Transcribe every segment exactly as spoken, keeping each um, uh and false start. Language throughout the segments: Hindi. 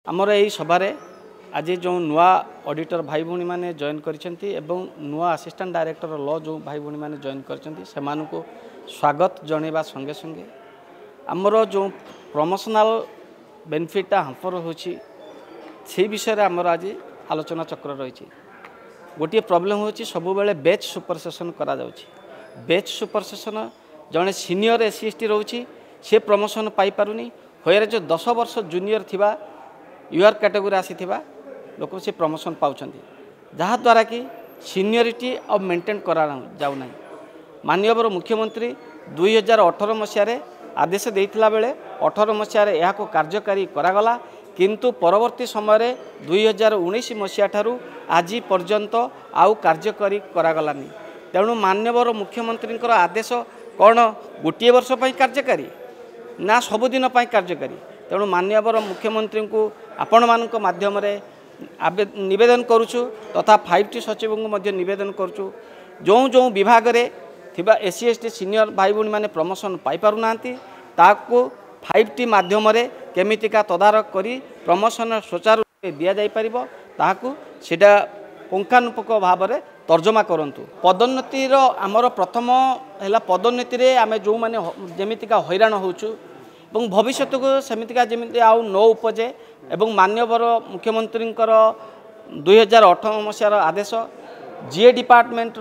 आमर यही सभार आज जो नुआ ऑडिटर भाई भौणी मैंने जॉइन करछंती एवं नुआ असिस्टेंट डायरेक्टर लॉ जो भाई भौणी मैंने जॉइन करछंती सेमानु को स्वागत जणेबा संगे संगे आमर जो प्रमोशनल बेनिफिट हांफर होछि से विषय आमर आज आलोचना चक्र रही गोटे प्रॉब्लम होछि सब बेले बैच सुपरसेशन करा जाउछि बैच सुपरसेशन जड़े senior S C S T रोची से प्रमोशन पाई पारुनी होयर जो दस वर्ष जूनियर थिबा यूआर कैटेगोरी आसी थिबा लोक से प्रमोशन पाउछंती जहाँद्वारा कि सीनियरिटी अब मेंटेन करा जाउ नाही। माननीय मुख्यमंत्री दुई हजार अठर मसीह आदेश देइथिला बेले अठर मसीह यह कार्यकारी करागला किंतु परवर्ती समय दुई हजार उन्नीस मसीहा ठारू आज पर्यंत आउ कार्यकारी करागलानी। तेणु माननीय मुख्यमंत्री आदेश कौन गोटे वर्ष पर कार्यकारी ना सबुदिन कार्यकारी। तेणु माननीय मुख्यमंत्री को आपण मान माध्यम निवेदन करुचु तथा फाइव टी सचिव को निवेदन करुचु जो जो विभाग में थिबा S C S T senior भाई भौणी मैंने प्रमोशन पाई पारुना ताकू फाइव टी माध्यम केमितिका तदारक करी प्रमोशन सुचारू दिया जाई परिबो ताकू सेटा पुंखानुपुंख भाव में तर्जमा करंतु। पदोन्नतिर आमर प्रथम है पदोन्नति रे आमे जो माने जेमितिका हैरान होचु एवं भविष्य को सेमितिका जेमिति आउ न उपजे एवं माननीय मुख्यमंत्री दुई हजार अठर मसीहार आदेश जीए डिपार्टमेंट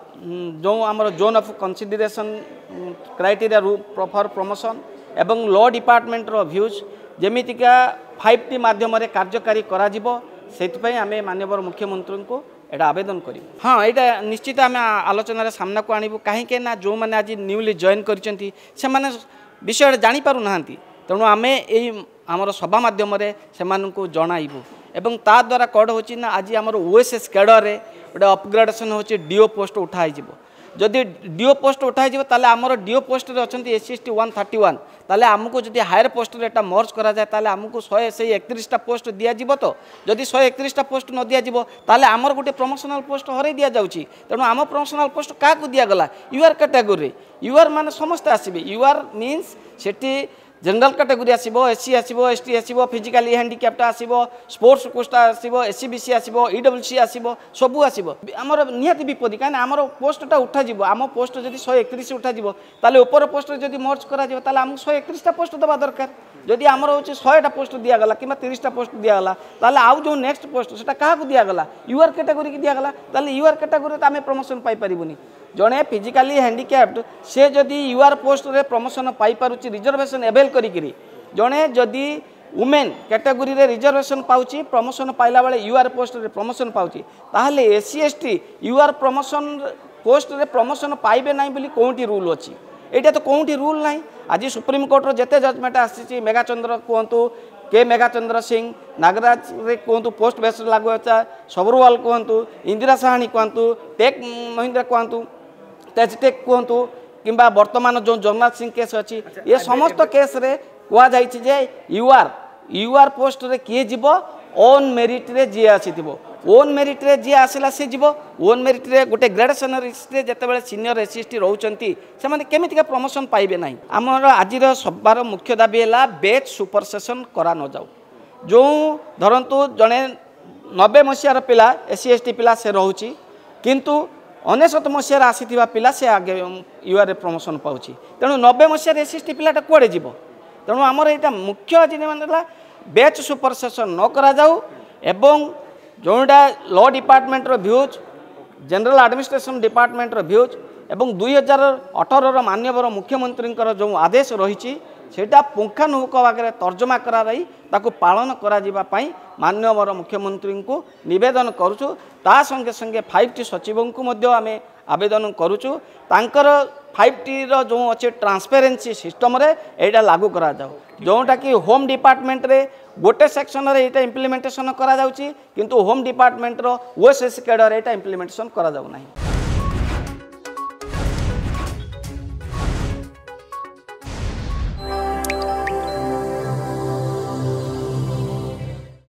जो आमर zone of consideration criteria for promotion एवं लॉ डिपार्टमेंट व्यूज जेमितिका फाइव टी माध्यम कार्यकारी करा जिवो सेति आमे माननीय मुख्यमंत्री को एटा आवेदन करी। हाँ यहाँ निश्चित आम आलोचन सामना को आणबू कहीं ना जो मैंने आज न्यूली जॉइन करछंती से माने विषय जानी पारु नाहंती तेणु आमे एई आमर सभा माध्यम से जणाइबू एवं ता द्वारा कौन होची ना आज आमर ओएसएस कैडर रे गोटे अपग्रेडेशन होची डीओ पोस्ट उठाई जिवो जदि डीओ पोस्ट उठाई जिवो ताले आमर डीओ पोस्ट रे अछंती S C S T one thirty one ताले आमको जदि हायर पोस्ट रे एटा मर्ज करा जाए ताले आमको शहे से एकतीस टा पोस्ट दिया जिवो तो जदि शहे एकतीस टा पोस्ट न दिया जिवो ताले आमर गोटे प्रमोशनल पोस्ट हरै दिया जाउची तेणु आम प्रमोशनल पोस्ट का को दिया गला यूआर कैटेगोरी यूआर माने समस्त आसीबे यूआर मीन्स सेठी जनरल कैटेगोरी आसीबो एससी आसीबो एसटी आसीबो फिजिकली हैंडिकैप्ट आसीबो स्पोर्ट्स कोस्टा आसीबो एससीबीसी आसीबो ईडब्ल्यूसी आसीबो सबु आसीबो आमर निहाती विपदी कान आमर पोस्टटा उठा जिवो आम पोस्ट जदि एक सौ एकतीस उठा जिवो ताले ऊपर पोस्ट जदि मर्ज करा जिवो ताले आम एक सौ एकतीस टा पोस्ट दबा दरकार जदि आमर होचे सौ टा पोस्ट दिया गला किबा तीस टा पोस्ट दिया गला ताले आउ जो नेक्स्ट पोस्ट सेटा काहा को दिया गला यूआर कैटेगोरी की दिया गला ताले यूआर कैटेगोरी त आमे प्रमोशन पाई परिबोनी जड़े फिजिकली हैंडिकैप्ड से जदि यूआर पोस्ट रे प्रमोशन पाई पारुची रिजर्वेशन एवेल करी जड़े जदि वुमेन कैटेगोरी रे रिजर्वेशन पाउची प्रमोशन पाइला बेले यूआर पोस्ट रे प्रमोशन पाउची ताहले SC ST UR promotion post रे प्रमोशन पाइबे नाही बोली कोंटी रूल अछि एटा तो कोंटी रूल नाही। आज सुप्रीम कोर्ट रो जेते जजमेंट आसी मेघाचंद्र कहतु के मेघाचंद्र सिंह नागराज रे कहतु पोस्ट बेस लागू होता सबरवाल कहतु इंदिरा साहानी कहतु टेक महिंद्रा कहतु तेजटेक कहतु किंबा वर्तमान जो जगन्नाथ सिंह केस अच्छी ये समस्त केस रे कह जाए यूआर यूआर पोस्ट रे किए जीव ओन मेरिट रे जी आसीथिबो ओन मेरिट रे जी आसिला से जीव ओन मेरिट रे गोटे ग्रेडेसन रे जेतेबेले senior S C S T रहउचंती से माने केमितिका प्रमोशन पाइबे नाही। आमर आजिर सभार मुख्य दाबी है बैच सुपरसेशन करा न जाऊ जो धरतु जड़े नब्बे मसीहार पिला एस सी एस टी पिला से रोची किंतु अनेशत मसीहार आसीथिबा पिला से आगे यूआर प्रमोशन पाउची तेणु नब्बे मसीहार एस सी एस टी पिलाटा कुआडे जीव तेणु आमर यहाँ मुख्य आज मानला बैच सुपरसेशन न करा जाऊ एवं जोटा लॉ डिपार्टमेंट रो व्यूज जनरल एडमिनिस्ट्रेशन डिपार्टमेंट रो व्यूज एवं दुई हजार अठर माननीय मुख्यमंत्री जो आदेश रही सेटा पुंखानुपुंख भाग में तर्जमा करा रही ताकू पालन करा जिबा पाई माननीय मुख्यमंत्री को निवेदन करुचु ता संगे संगे फाइव टी सचिव को मध्य आमे आवेदन करुचु तांकर फाइव टी रो जो अच्छे ट्रांसपेरेन्सी सिस्टम रे एटा लागू करा जाऊ जोटा कि होम डिपार्टमेंट रे गोटे सेक्शन रे एटा इम्प्लीमेंटेशन करा जाउची किंतु होम डिपार्टमेंट रो ओएसएस कैडर एटा इम्प्लीमेंटेशन करा जाऊ नाही।